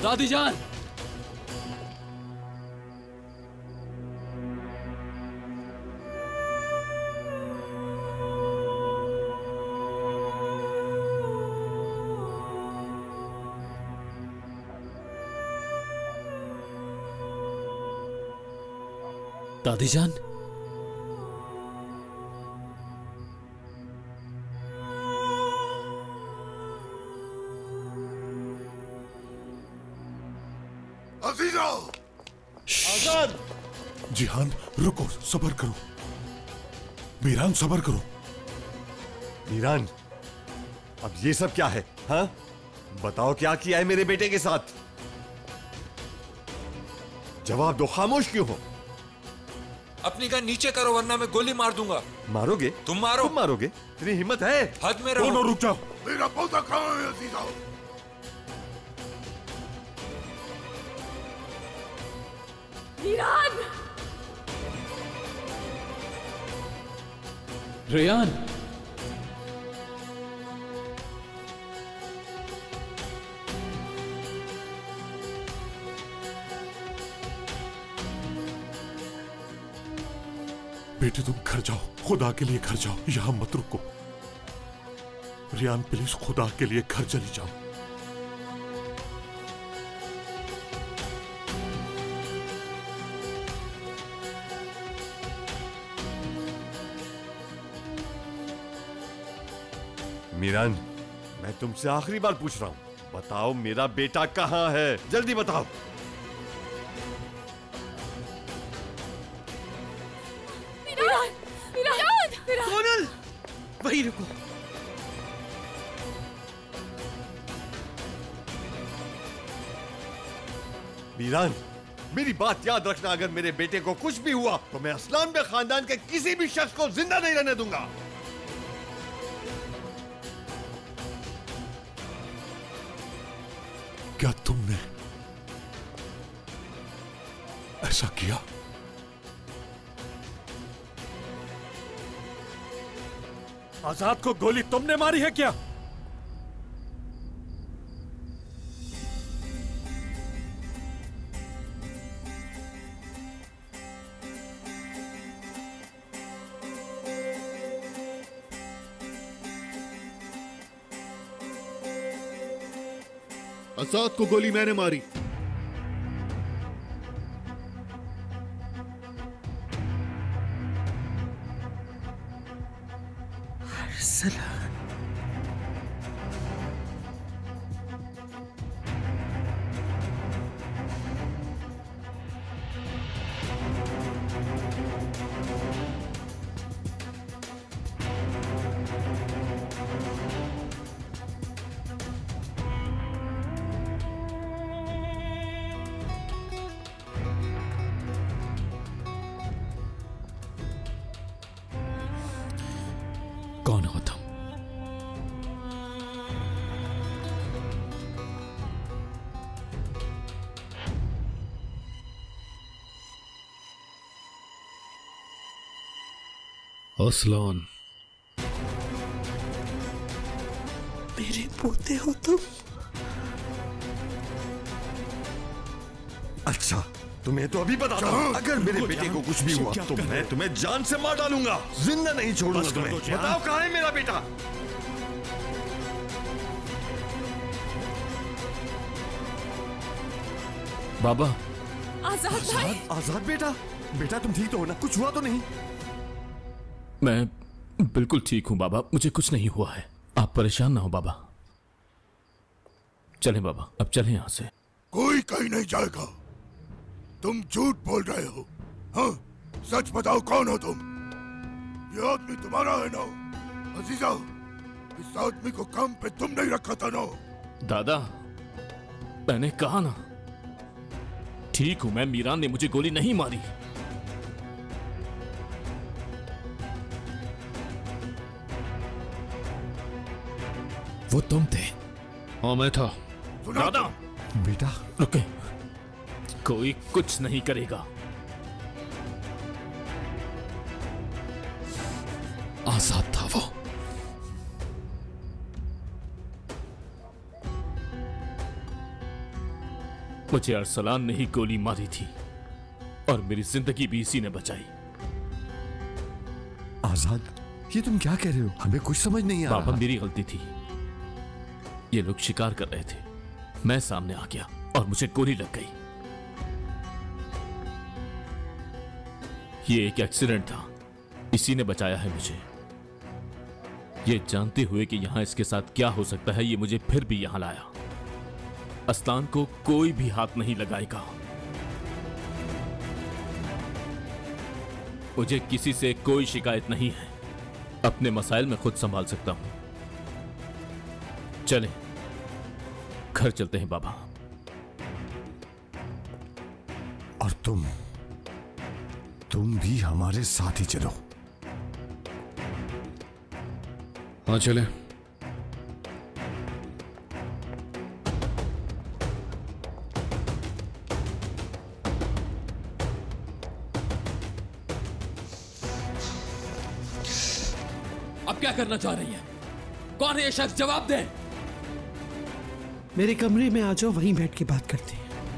दादी जान, दादी जान, अजीजा! आजाद! जिहान रुको, सब्र करो। मीरान सब्र करो। मीरान, अब ये सब क्या है? हाँ, बताओ क्या किया है मेरे बेटे के साथ? जवाब दो, खामोश क्यों हो? अपनी गन नीचे करो वरना मैं गोली मार दूंगा। मारोगे? तुम मारो। तुम मारोगे? इतनी हिम्मत है? हद में रहो। दोनों रुक जाओ। मेरा पौधा कहाँ है अजीजा? मीरान! रेयान, बेटे तुम घर जाओ, खुदा के लिए घर जाओ, यहां मत रुको। रियान प्लीज खुदा के लिए घर चली जाओ। मीरान, मैं तुमसे आखिरी बार पूछ रहा हूं, बताओ मेरा बेटा कहां है? जल्दी बताओ। मीरान! मीरान! सोनल, वहीं रुको। मीरान, मेरी बात याद रखना, अगर मेरे बेटे को कुछ भी हुआ तो मैं असलान बे खानदान के किसी भी शख्स को जिंदा नहीं रहने दूंगा। क्या तुमने ऐसा किया? आजाद को गोली तुमने मारी है क्या? आजाद को गोली मैंने मारी। अरसलान, कौन हो तुम? असलान, मेरे पोते हो तुम? अच्छा, तुम्हें तो अभी बताता हूं, अगर मेरे बेटे को कुछ भी हुआ तो मैं तुम्हें जान से मार डालूंगा, जिंदा नहीं छोड़ूंगा तुम्हें। बताओ कहां है मेरा बेटा? बाबा। आजाद भाई! आजाद बेटा, बेटा तुम ठीक तो हो ना? कुछ हुआ तो नहीं? मैं बिल्कुल ठीक हूं बाबा, मुझे कुछ नहीं हुआ है। आप परेशान ना हो बाबा। चलें बाबा, अब चलें यहां से। कोई कहीं नहीं जाएगा। तुम झूठ बोल रहे हो। हाँ, सच बताओ कौन हो तुम? ये आदमी तुम्हारा है ना? अजीजा, इस आदमी को काम पे तुम नहीं रखा था ना? दादा, मैंने कहा ना, ठीक हूं मैं, मीरान ने मुझे गोली नहीं मारी। वो तुम थे? हाँ मैं था। दादा! बेटा रुके, कोई कुछ नहीं करेगा। आजाद था वो। मुझे अरसलान ने ही गोली मारी थी और मेरी जिंदगी भी इसी ने बचाई। आजाद, ये तुम क्या कह रहे हो? हमें कुछ समझ नहीं आ रहा। बाबा, मेरी गलती थी। ये लोग शिकार कर रहे थे, मैं सामने आ गया और मुझे गोली लग गई। ये एक एक्सीडेंट था, इसी ने बचाया है मुझे। ये जानते हुए कि यहां इसके साथ क्या हो सकता है, ये मुझे फिर भी यहां लाया। अस्लान को कोई भी हाथ नहीं लगाएगा। मुझे किसी से कोई शिकायत नहीं है। अपने मसाइल में खुद संभाल सकता हूं। चलें, घर चलते हैं बाबा। और तुम भी हमारे साथ ही चलो। हाँ चलें। अब क्या करना चाह रही है? कौन है ये शख्स? जवाब दे। मेरे कमरे में आ जाओ, वहीं बैठ के बात करते हैं।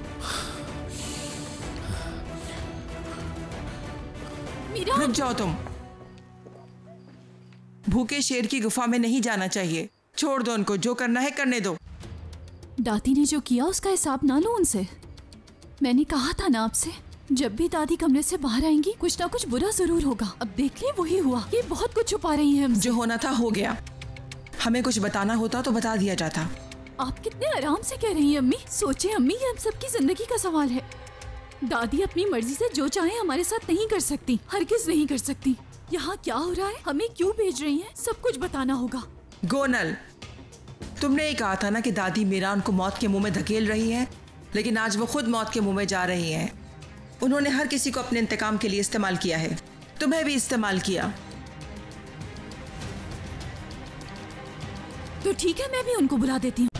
मीरान, रुक जाओ तुम। भूखे शेर की गुफा में नहीं जाना चाहिए। छोड़ दो उनको, जो करना है करने दो। दादी ने जो किया उसका हिसाब ना लो उनसे। मैंने कहा था ना आपसे, जब भी दादी कमरे से बाहर आएंगी कुछ ना कुछ बुरा जरूर होगा। अब देख ले, वही हुआ। ये बहुत कुछ छुपा रही है हमसे। जो होना था हो गया। हमें कुछ बताना होता तो बता दिया जाता। आप कितने आराम से कह रही हैं अम्मी। सोचिए अम्मी, ये हम सबकी जिंदगी का सवाल है। दादी अपनी मर्जी से जो चाहे हमारे साथ नहीं कर सकती, हरगिज नहीं कर सकती। यहाँ क्या हो रहा है, हमें क्यों भेज रही हैं, सब कुछ बताना होगा। गोनल, तुमने ही कहा था ना कि दादी मीरान को मौत के मुंह में धकेल रही है, लेकिन आज वो खुद मौत के मुंह में जा रही हैं। उन्होंने हर किसी को अपने इंतकाम के लिए इस्तेमाल किया है, तुम्हें भी इस्तेमाल किया। तो ठीक है, मैं भी उनको बुला देती हूँ।